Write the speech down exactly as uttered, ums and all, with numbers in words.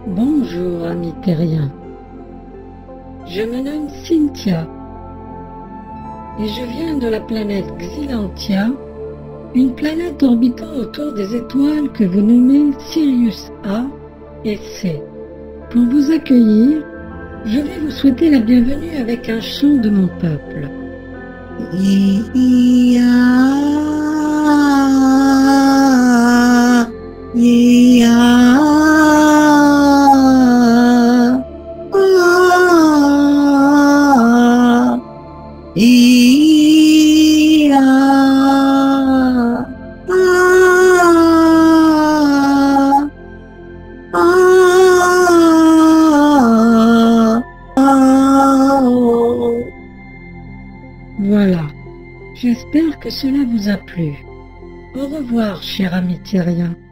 Bonjour, ami terrien. Je me nomme Cynthia et je viens de la planète Xilantia, une planète orbitant autour des étoiles que vous nommez Sirius A et C. Pour vous accueillir, je vais vous souhaiter la bienvenue avec un chant de mon peuple. Ia, ia, ah, ia, ah, ah, ah. Voilà, j'espère que cela vous a plu. Au revoir, cher ami terrien.